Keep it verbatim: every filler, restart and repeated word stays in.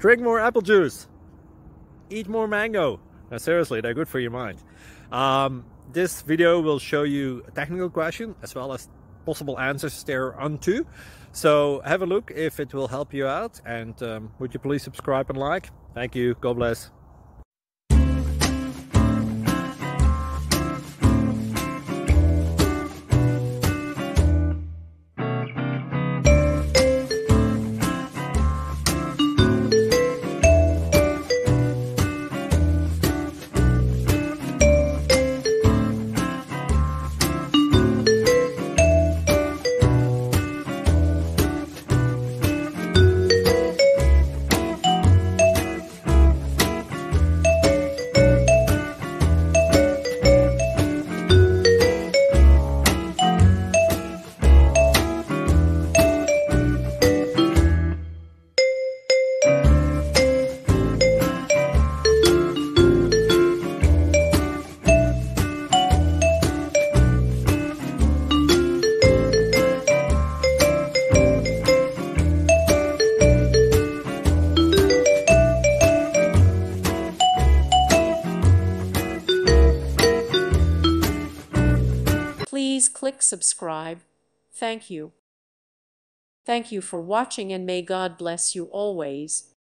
Drink more apple juice. Eat more mango. Now seriously, they're good for your mind. Um, this video will show you a technical question as well as possible answers thereunto. So have a look if it will help you out, and um, would you please subscribe and like? Thank you. God bless. Please click subscribe. Thank you. Thank you for watching, and may God bless you always.